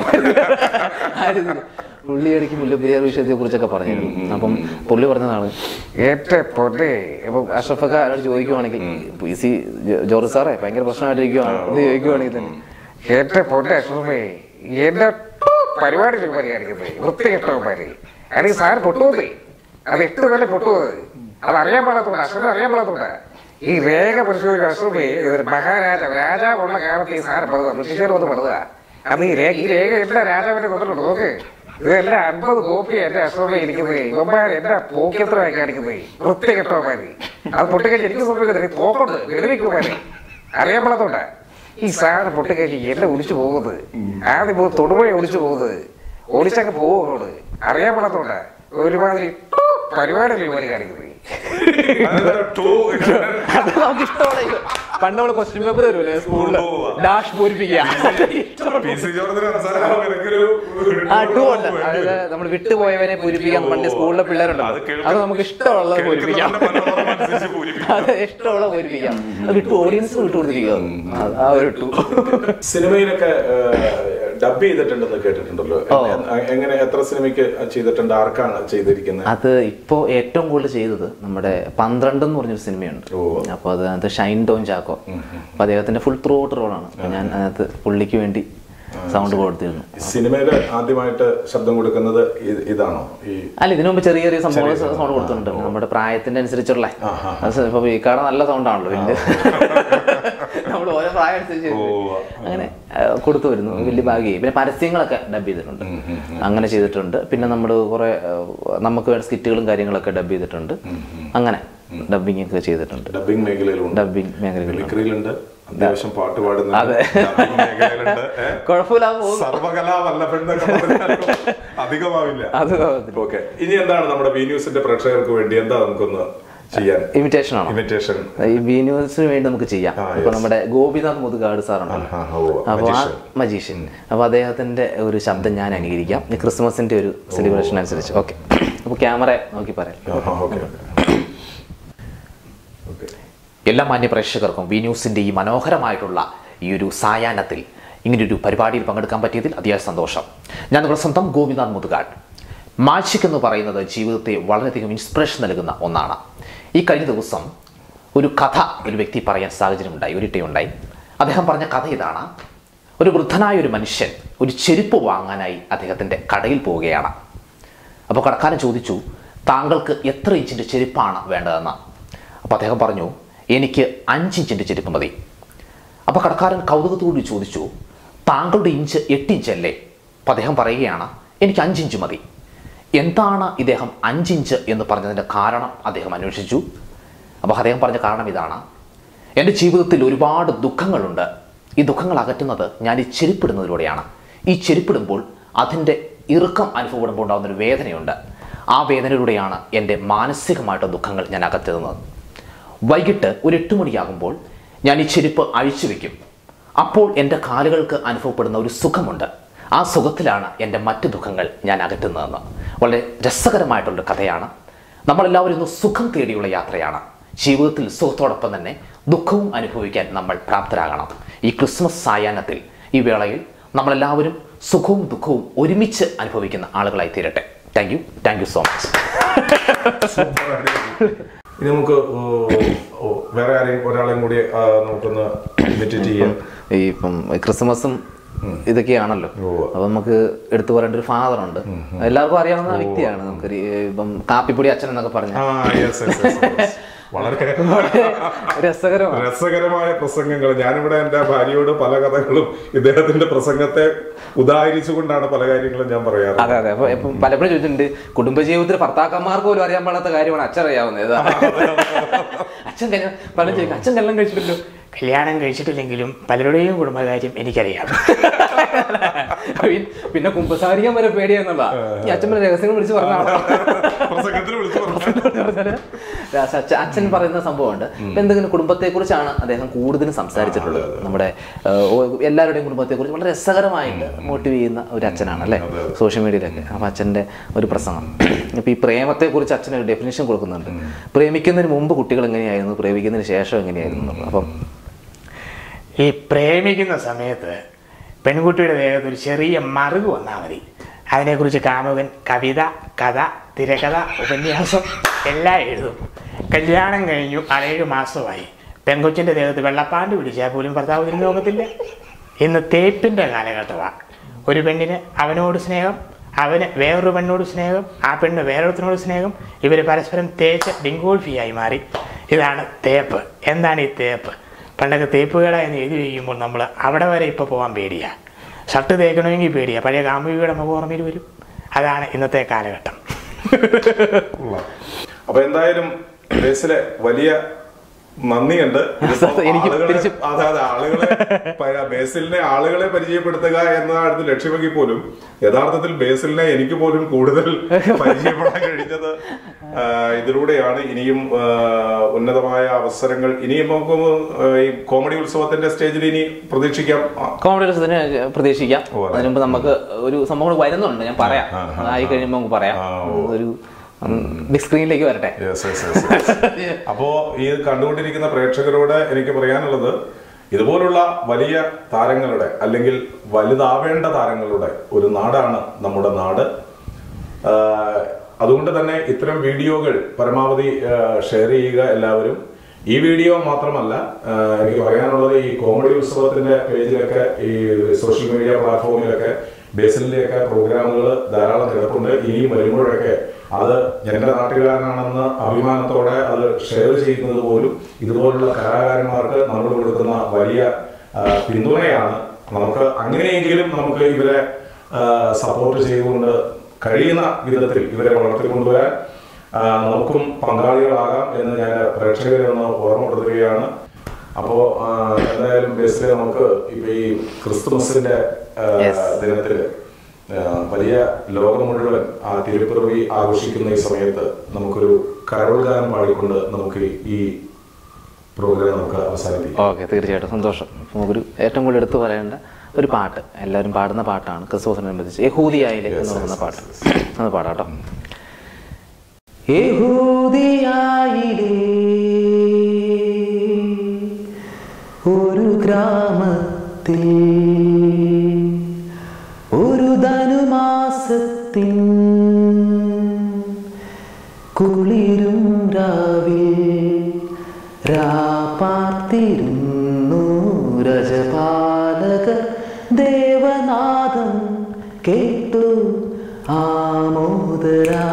പുള്ളി ഇടയ്ക്ക് മുല്ലപ്പെരിയാർ വിഷയത്തെ കുറിച്ചൊക്കെ പറഞ്ഞിരുന്നു. അപ്പം പുള്ളി പറഞ്ഞതാണ് ഏറ്റവും പൊട്ടേ. ഇപ്പൊ അഷ്റഫൊക്കെ അവരോട് ചോദിക്കുവാണെങ്കിൽ പി സി ജോർജ് സാറേ ഭയങ്കര പ്രശ്നമായിട്ടിരിക്കുവാണ് ഇത് ചോദിക്കുവാണെങ്കിൽ തന്നെ ഏറ്റവും പൊട്ടേ അഷ്റഫേ എന്റെ പരിപാടികൾ കാണിക്കുന്നത് വൃത്തികെട്ടവന്മാര്. അല്ലെങ്കിൽ സാർ പൊട്ടുപോയി, അത് എട്ട് കൊല്ലം പൊട്ടുപോകുന്നത് അത് അറിയാൻ പാടാത്തോണ്ട്, അശ്വരം അറിയാൻ പാടാത്തോണ്ട. ഈ രേഖ പരിശോധിക്കുക അശ്വമേ, മഹാരാജാവ് രാജാവുള്ള കാലത്ത് ഈ സാർ പണിത ബ്രിട്ടീഷുകാർ വന്ന് പണിത. അത് ഈ രേഖ ഈ രേഖ എല്ലാ രാജാവിനെ കൊണ്ടിട്ടുണ്ട്. നോക്ക്, ഇതെല്ലാം അൻപത് കോപ്പി എന്റെ അശ്വമേ ഇരിക്കുന്നത്. ഇവന്മാർ എന്റെ പോക്കിയത്രമായി കാണിക്കുന്നത് വൃത്തികെട്ടവന്മാര്. അത് പൊട്ടിക്കഴിച്ച് എനിക്ക് സംഭവിക്കുന്നത് തോക്കുണ്ട് വെടിവെക്കുമാരെ അറിയാൻ പാടാത്തോണ്ട. ഈ സാറ് പൊട്ടിക്കഴിച്ച് എല്ലാം ഒളിച്ചു പോകുന്നത്. ആദ്യം പോകുന്നത് തൊടുപുഴ ഒളിച്ചു പോകുന്നത്, ഒളിച്ചൊക്കെ പോകുന്നത് അറിയാൻ പാടാത്തോണ്ട. ഒരുമാതിരി പരിപാടികൾ ഇവര് കാണിക്കുന്നത്. പണ്ട് നമ്മള് ക്വസ്റ്റ്യൻ പേപ്പർ തരുമല്ലേ സ്കൂളില്, ഡാഷ് പൂരിപ്പിക്കുക. അതായത് നമ്മൾ വിട്ടുപോയവനെ പൂരിപ്പിക്കാൻ പണ്ട് സ്കൂളിലെ പിള്ളേരുണ്ടല്ലോ, അത് നമുക്ക് ഇഷ്ടമുള്ളത് പൂരിപ്പിക്കാം. അത് ഇഷ്ടമുള്ള പൂരിപ്പിക്കാം. വിട്ടു ഓഡിയൻസ് വിട്ടുകൊടുത്തിരിക്കുക. ആ ഒരു ടു സിനിമയിലൊക്കെ ഡബ് ചെയ്തിട്ടുണ്ടെന്ന് കേട്ടിട്ടുണ്ടല്ലോ. എങ്ങനെ, എത്ര സിനിമയ്ക്ക് ചെയ്തിട്ടുണ്ട്, ആർക്കാണ് ചെയ്തിരിക്കുന്നത്? അത് ഇപ്പോ ഏറ്റവും കൂടുതൽ ചെയ്തത് നമ്മുടെ പന്ത്രണ്ട് എന്ന് പറഞ്ഞൊരു സിനിമയുണ്ട്. അപ്പൊ അതിനകത്ത് ഷൈൻ ടോൺ ചാക്കോ, അപ്പൊ അദ്ദേഹത്തിന്റെ ഫുൾ ത്രൂ ഔട്ട് റോളാണ്. ഞാൻ അതിനകത്ത് പുള്ളിക്ക് വേണ്ടി സൗണ്ട് കൊടുത്തിരുന്നു. സിനിമയിൽ ആദ്യമായിട്ട് ശബ്ദം കൊടുക്കുന്നത് ഇതാണോ? അല്ല, ഇതിനു മുമ്പ് ചെറിയ ചെറിയ സംഭവം സൗണ്ട് കൊടുത്തിട്ടുണ്ട്. നമ്മുടെ പ്രായത്തിന്റെ അനുസരിച്ചുള്ള, ഇപ്പൊ വീക്കാട നല്ല സൗണ്ട് ആണല്ലോ വലിയ, നമ്മൾ ഓരോ പ്രായം അനുസരിച്ച് അങ്ങനെ കൊടുത്തു വരുന്നു. വലിയ ഭാഗ്യമായി. പിന്നെ പരസ്യങ്ങളൊക്കെ ഡബ് ചെയ്തിട്ടുണ്ട്, അങ്ങനെ ചെയ്തിട്ടുണ്ട്. പിന്നെ നമ്മൾ കുറെ നമുക്ക് വേണ്ട സ്കിറ്റുകളും കാര്യങ്ങളൊക്കെ ഡബ് ചെയ്തിട്ടുണ്ട്. അങ്ങനെ ഡബിങ് ഒക്കെ ചെയ്തിട്ടുണ്ട്. ഡബിങ് മേഖലയിലുണ്ട്, ഡബിങ് മേഖലയിലുണ്ട്, അത്യാവശ്യം പാട്ട് പാടുന്നുണ്ട്. അതെ, കുഴപ്പമില്ല, അധികമാവില്ല. ഓക്കെ, ഇനി എന്താണ് നമ്മുടെ ബി ന്യൂസിന്റെ പ്രേക്ഷകർക്ക് വേണ്ടി എന്താ നമുക്കൊന്ന് ചെയ്യാൻ? ഇമിറ്റേഷൻ ആണ്. ഇമിറ്റേഷൻ ഈ ബി ന്യൂസിന് വേണ്ടി നമുക്ക് ചെയ്യാം. ഇപ്പൊ നമ്മുടെ ഗോപിനാഥ് മുതുകാട് സാറുണ്ടല്ലോ, അപ്പൊ ആ മജീഷ്യൻ, അപ്പൊ അദ്ദേഹത്തിന്റെ ഒരു ശബ്ദം ഞാൻ അനുകരിക്കാം ക്രിസ്മസിന്റെ ഒരു സെലിബ്രേഷൻ അനുസരിച്ച്. ഓക്കെ, അപ്പൊ ക്യാമറ നോക്കി പറയാം. എല്ലാ മാന്യ പ്രേക്ഷകർക്കും വി ന്യൂസിൻ്റെ ഈ മനോഹരമായിട്ടുള്ള ഈ ഒരു സായാഹ്നത്തിൽ ഇങ്ങനൊരു പരിപാടിയിൽ പങ്കെടുക്കാൻ പറ്റിയതിൽ അതിയായ സന്തോഷം. ഞാൻ നിങ്ങളുടെ സ്വന്തം ഗോപിനാഥ് മുതുകാട്. മാജിക് എന്ന് പറയുന്നത് ജീവിതത്തെ വളരെയധികം ഇൻസ്പിറേഷൻ നൽകുന്ന ഒന്നാണ്. ഈ കഴിഞ്ഞ ദിവസം ഒരു കഥ ഒരു വ്യക്തി പറയാൻ സാഹചര്യമുണ്ടായി, ഒരിട്ടയുണ്ടായി. അദ്ദേഹം പറഞ്ഞ കഥ ഇതാണ്. ഒരു വൃദ്ധനായ ഒരു മനുഷ്യൻ ഒരു ചെരുപ്പ് വാങ്ങാനായി അദ്ദേഹത്തിൻ്റെ കടയിൽ പോവുകയാണ്. അപ്പോൾ കടക്കാരൻ ചോദിച്ചു, താങ്കൾക്ക് എത്ര ഇഞ്ചിൻ്റെ ചെരുപ്പാണ് വേണ്ടതെന്ന്. അപ്പോൾ അദ്ദേഹം പറഞ്ഞു, എനിക്ക് അഞ്ചിഞ്ചിൻ്റെ ചെരുപ്പ് മതി. അപ്പോൾ കടക്കാരൻ കൗതുകത്തോട് ചോദിച്ചു, താങ്കളുടെ ഇഞ്ച് എട്ട് ഇഞ്ചല്ലേ? അപ്പോൾ അദ്ദേഹം പറയുകയാണ്, എനിക്ക് അഞ്ചിഞ്ച് മതി. എന്താണ് ഇദ്ദേഹം അഞ്ചിഞ്ച് എന്ന് പറഞ്ഞതിൻ്റെ കാരണം അദ്ദേഹം അന്വേഷിച്ചു. അപ്പോൾ അദ്ദേഹം പറഞ്ഞ കാരണം ഇതാണ്. എൻ്റെ ജീവിതത്തിൽ ഒരുപാട് ദുഃഖങ്ങളുണ്ട്. ഈ ദുഃഖങ്ങൾ അകറ്റുന്നത് ഞാൻ ഈ ചെരുപ്പിടുന്നതിലൂടെയാണ്. ഈ ചെരുപ്പിടുമ്പോൾ അതിൻ്റെ ഇറുക്കം അനുഭവപ്പെടുമ്പോൾ ഉണ്ടാകുന്നൊരു വേദനയുണ്ട്. ആ വേദനയിലൂടെയാണ് എൻ്റെ മാനസികമായിട്ട് ദുഃഖങ്ങൾ ഞാൻ അകറ്റുന്നത്. വൈകിട്ട് ഒരു എട്ട് മണിയാകുമ്പോൾ ഞാൻ ഈ ചെരുപ്പ് അഴിച്ചു വയ്ക്കും. അപ്പോൾ എൻ്റെ കാലുകൾക്ക് അനുഭവപ്പെടുന്ന ഒരു സുഖമുണ്ട്. ആ സുഖത്തിലാണ് എൻ്റെ മറ്റു ദുഃഖങ്ങൾ ഞാൻ അകറ്റുന്നതെന്ന്. വളരെ രസകരമായിട്ടുള്ള കഥയാണ്. നമ്മളെല്ലാവരും ഇന്ന് സുഖം തേടിയുള്ള യാത്രയാണ്. ജീവിതത്തിൽ സുഖത്തോടൊപ്പം തന്നെ ദുഃഖവും അനുഭവിക്കാൻ നമ്മൾ പ്രാപ്തരാകണം. ഈ ക്രിസ്മസ് സായാഹ്നത്തിൽ, ഈ വേളയിൽ നമ്മളെല്ലാവരും സുഖവും ദുഃഖവും ഒരുമിച്ച് അനുഭവിക്കുന്ന ആളുകളായി തീരട്ടെ. Thank you thank you so much. ഇനി നമുക്ക് വേറെ ആരെയും ഒരാളെയും കൂടി നമുക്കൊന്ന് ഇമിറ്റേറ്റ് ചെയ്യാം. ഈ ഇപ്പം ക്രിസ്മസും ഇതൊക്കെയാണല്ലോ, അപ്പൊ നമുക്ക് എടുത്തു പറയേണ്ട ഒരു ഫാദർ ഉണ്ട്. എല്ലാവർക്കും അറിയാവുന്ന വ്യക്തിയാണ്. നമുക്ക് ഇപ്പം കാപ്പിപ്പൊടി അച്ഛൻ എന്നൊക്കെ പറഞ്ഞു വളരെ രസകരമാണ് രസകരമായ പ്രസംഗങ്ങൾ. ഞാനിവിടെ എൻ്റെ ഭാര്യയോട് പല കഥകളും ഇദ്ദേഹത്തിന്റെ പ്രസംഗത്തെ ഉദാഹരിച്ചുകൊണ്ടാണ് പല കാര്യങ്ങളും ഞാൻ പറയാറ്. അതെ അതെ അപ്പൊ ഇപ്പം പലപ്പോഴും ചോദിച്ചിട്ടുണ്ട്, കുടുംബജീവിതത്തിൽ ഭർത്താക്കന്മാർക്ക് പോലും അറിയാൻ പാടാത്ത കാര്യമാണ് അച്ഛൻ അറിയാവുന്നത്. അച്ഛൻ പല ചോദിക്കും, അച്ഛൻ കല്യാണം കഴിച്ചിട്ടല്ലോ. കല്യാണം കഴിച്ചിട്ടില്ലെങ്കിലും പലരുടെയും കുടുംബകാര്യം എനിക്കറിയാം. പിന്നെ കുമ്പസാരിക്കാൻ വരെ പേടിയാന്നുള്ള ഈ അച്ഛൻ രഹസ്യങ്ങൾ വിളിച്ച് പറഞ്ഞാണ്. അച്ഛൻ പറയുന്ന സംഭവമുണ്ട്. എന്തെങ്കിലും കുടുംബത്തെ കുറിച്ചാണ് അദ്ദേഹം കൂടുതലും സംസാരിച്ചിട്ടുള്ളത്. നമ്മുടെ എല്ലാവരുടെയും കുടുംബത്തെ കുറിച്ച് വളരെ രസകരമായിട്ട് മോട്ടിവേറ്റ് ചെയ്യുന്ന ഒരു അച്ഛനാണ് അല്ലേ, സോഷ്യൽ മീഡിയയിലൊക്കെ. അപ്പൊ അച്ഛൻ്റെ ഒരു പ്രസംഗം, ഇപ്പൊ ഈ പ്രേമത്തെ കുറിച്ച് അച്ഛൻ ഒരു ഡെഫിനേഷൻ കൊടുക്കുന്നുണ്ട്. പ്രേമിക്കുന്നതിന് മുമ്പ് കുട്ടികൾ എങ്ങനെയായിരുന്നു, പ്രേമിക്കുന്നതിന് ശേഷം എങ്ങനെയായിരുന്നു. അപ്പം ഈ പ്രേമിക്കുന്ന സമയത്ത് പെൺകുട്ടിയുടെ ദേഹത്ത് ഒരു ചെറിയ മറുക് വന്നാൽ മതി. അതിനെക്കുറിച്ച് കാമുകൻ കവിത, കഥ, തിരക്കഥ, ഉപന്യാസം എല്ലാം എഴുതും. കല്യാണം കഴിഞ്ഞു അറേഴ് മാസമായി. പെൺകൊച്ചിൻ്റെ ദേഹത്ത് വെള്ളപ്പാണ്ട് പിടിച്ചാൽ പോലും ഭർത്താവ് തിരിഞ്ഞു നോക്കത്തില്ല. ഇന്ന് തേപ്പിൻ്റെ കാലഘട്ടമാണ്. ഒരു പെണ്ണിന് അവനോട് സ്നേഹം, അവന് വേറൊരു പെണ്ണോട് സ്നേഹം, ആ പെണ്ണ് വേറൊരുത്തിനോട് സ്നേഹം, ഇവർ പരസ്പരം തേച്ച് ഡിങ്കോൾഫിയായി മാറി. ഇതാണ് തേപ്പ്. എന്താണ് ഈ തേപ്പ്? പണ്ടൊക്കെ തേപ്പുകട എന്ന് എഴുതി വയ്ക്കുമ്പോൾ നമ്മൾ അവിടെ വരെ ഇപ്പോൾ പോകാൻ പേടിയാണ്. ഷർട്ട് തേക്കണമെങ്കിൽ പേടിയാണ്. പഴയ കാമുകിയുടെ മുഖം ഓർമ്മയിൽ വരും. അതാണ് ഇന്നത്തെ കാലഘട്ടം. അപ്പൊ എന്തായാലും ബേസിലെ വലിയ നന്ദിയുണ്ട്. അതായത് ആളുകളെ ബേസിലിനെ ആളുകളെ പരിചയപ്പെടുത്തുക എന്നതാണ് ലക്ഷ്യമെങ്കിൽ പോലും യഥാർത്ഥത്തിൽ ബേസിലിനെ എനിക്ക് പോലും കൂടുതൽ പരിചയപ്പെടാൻ കഴിഞ്ഞത് ഇതിലൂടെയാണ്. ഇനിയും ഉന്നതമായ അവസരങ്ങൾ ഇനിയും നമുക്ക് ഈ കോമഡി ഉത്സവത്തിന്റെ സ്റ്റേജിൽ ഇനി പ്രതീക്ഷിക്കാം. കോമഡി ഉത്സവത്തിന് പ്രതീക്ഷിക്കാം. അതിന് മുമ്പ് നമുക്ക് ഒരു സംഭവം വരുന്നുണ്ട്, ഞാൻ പറയാം. ആയി കഴിയുമ്പോൾ നമുക്ക് പറയാം. ഒരു ബിഗ് സ്ക്രീനിലേക്ക് വരട്ടെ. അപ്പോ ഈ കണ്ടുകൊണ്ടിരിക്കുന്ന പ്രേക്ഷകരോട് എനിക്ക് പറയാനുള്ളത്, ഇതുപോലുള്ള വലിയ താരങ്ങളുടെ അല്ലെങ്കിൽ വലുതാവേണ്ട താരങ്ങളുടെ ഒരു നാടാണ് നമ്മുടെ നാട്. അതുകൊണ്ട് തന്നെ ഇത്തരം വീഡിയോകൾ പരമാവധി ഷെയർ ചെയ്യുക എല്ലാവരും. ഈ വീഡിയോ മാത്രമല്ല, എനിക്ക് പറയാനുള്ളത് ഈ കോമഡി ഉത്സവത്തിന്റെ പേജിലൊക്കെ ഈ സോഷ്യൽ മീഡിയ പ്ലാറ്റ്ഫോമിലൊക്കെ ബേസിലിന്റെയൊക്കെ പ്രോഗ്രാമുകൾ ധാരാളം കിടപ്പുണ്ട്. ഇനിയും വരുമ്പോഴൊക്കെ അത് എന്റെ നാട്ടുകാരനാണെന്ന് അഭിമാനത്തോടെ അത് ഷെയർ ചെയ്യുന്നത് പോലും ഇതുപോലുള്ള കലാകാരന്മാർക്ക് നമ്മൾ കൊടുക്കുന്ന വലിയ പിന്തുണയാണ്. നമുക്ക് അങ്ങനെയെങ്കിലും നമുക്ക് ഇവരെ സപ്പോർട്ട് ചെയ്തുകൊണ്ട് കഴിയുന്ന വിധത്തിൽ ഇവരെ വളർത്തിക്കൊണ്ടുവരാൻ നമുക്കും പങ്കാളികളാകാം എന്ന് ഞാൻ പ്രേക്ഷകരെ ഒന്ന് ഓർമ്മപ്പെടുത്തുകയാണ്. അപ്പോ എന്തായാലും ബേസിലെ നമുക്ക് ഇപ്പൊ ഈ ക്രിസ്തുമസിന്റെ ദിനത്തില് വലിയ ലോകം മുഴുവൻ ആ തിരുപ്പിറവി ആഘോഷിക്കുന്ന ഈ സമയത്ത് നമുക്കൊരു കരോൾ ഗാനം പാടിക്കൊണ്ട് നമുക്ക് ഈ പ്രോഗ്രാം നമുക്ക് അവസാനിപ്പിക്കാം. ഓക്കെ, തീർച്ചയായിട്ടും സന്തോഷം. നമുക്കൊരു ഏറ്റവും കൂടുതൽ എടുത്തു പറയേണ്ട ഒരു പാട്ട്, എല്ലാവരും പാടുന്ന പാട്ടാണ് ക്രിസ്തുമസിനനുബന്ധിച്ച് യഹൂദിയായിലെ എന്ന് പറയുന്ന പാട്ട്. അത് പാടാട്ടോ. യഹൂദിയായിലെ ഒരു ഗ്രാമത്തിൽ ഒരു ധനുമാസത്തിൻ കുളിരും രാവിൽ രാപാർത്തിരുന്നു രജപാലകർ ദേവനാദം കേട്ടു ആമോദരാ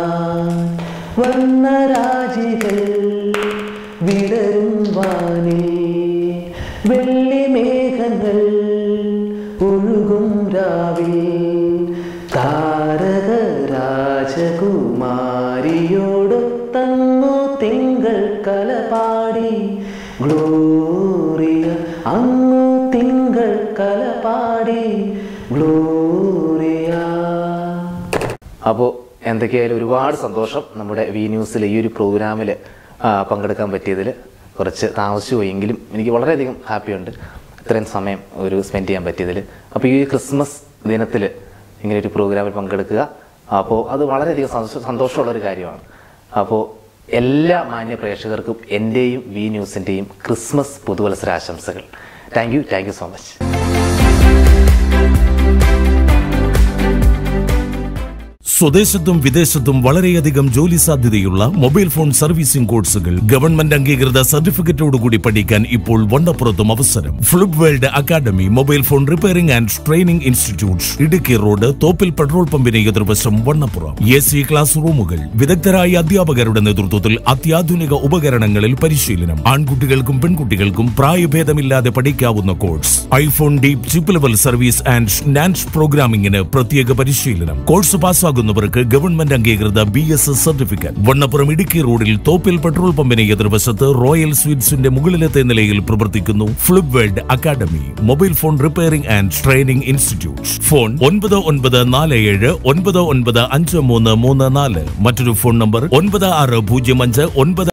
വർണ്ണരാജികൾ വിടരും വാനിൽ വെള്ളിമേഘങ്ങൾ ഒഴുകും രാവിൽ താരക രാജകുമാരിയോടൊത്തങ്ങു തിങ്കൾ കലപാടി ഗ്ലോറിയ അങ്ങു തിങ്കൾ കലപാടി ഗ്ലോറിയ. അപ്പോൾ എന്തൊക്കെയായാലും ഒരുപാട് സന്തോഷം നമ്മുടെ വി ന്യൂസിലെ ഈ ഒരു പ്രോഗ്രാമിൽ പങ്കെടുക്കാൻ പറ്റിയതിൽ. കുറച്ച് താമസിച്ചു പോയെങ്കിലും എനിക്ക് വളരെയധികം ഹാപ്പിയുണ്ട് ഇത്രയും സമയം ഒരു സ്പെൻഡ് ചെയ്യാൻ പറ്റിയതിൽ. അപ്പോൾ ഈ ക്രിസ്മസ് ദിനത്തിൽ ഇങ്ങനെ ഒരു പ്രോഗ്രാമിൽ പങ്കെടുക്കുക, അപ്പോൾ അത് വളരെയധികം സന്തോഷമുള്ളൊരു കാര്യമാണ്. അപ്പോൾ എല്ലാ മാന്യ പ്രേക്ഷകർക്കും എൻ്റെയും വി ന്യൂസിൻ്റെയും ക്രിസ്മസ് പുതുവത്സരാശംസകൾ. Thank you thank you so much. സ്വദേശത്തും വിദേശത്തും വളരെയധികം ജോലി സാധ്യതയുള്ള മൊബൈൽ ഫോൺ സർവീസിംഗ് കോഴ്സുകൾ ഗവൺമെന്റ് അംഗീകൃത സർട്ടിഫിക്കറ്റോടുകൂടി പഠിക്കാൻ ഇപ്പോൾ വണ്ടപ്പുറത്തും അവസരം. Flip World Academy mobile phone repairing and training institute, Idukki road, തോപ്പിൽ പെട്രോൾ പമ്പിന് എതിർവശം, വണ്ണപ്പുറം. എ സി ക്ലാസ് റൂമുകൾ, വിദഗ്ധരായ അധ്യാപകരുടെ നേതൃത്വത്തിൽ അത്യാധുനിക ഉപകരണങ്ങളിൽ പരിശീലനം. ആൺകുട്ടികൾക്കും പെൺകുട്ടികൾക്കും പ്രായഭേദമില്ലാതെ പഠിക്കാവുന്ന course. IPhone deep chip level service and NAND പ്രോഗ്രാമിംഗിന് പ്രത്യേക പരിശീലനം. കോഴ്സ് പാസ്സാകുന്ന ഗവൺമെന്റ് അംഗീകൃത ബി എസ് എസ് സർട്ടിഫിക്കറ്റ്. വണ്ണപ്പുറം ഇടുക്കി റോഡിൽ തോപ്പിൽ പെട്രോൾ പമ്പിന് എതിർവശത്ത് റോയൽ സ്വീറ്റ്സിന്റെ മുകളിലത്തെ നിലയിൽ പ്രവർത്തിക്കുന്നു Flip World Academy mobile phone repairing and training institute. Phone ഒൻപത് ഒൻപത് നാല് ഏഴ് ഒൻപത് ഒൻപത് അഞ്ച് മൂന്ന് മൂന്ന് നാല്. മറ്റൊരു ഫോൺ നമ്പർ ഒൻപത് ആറ് പൂജ്യം അഞ്ച് ഒൻപത്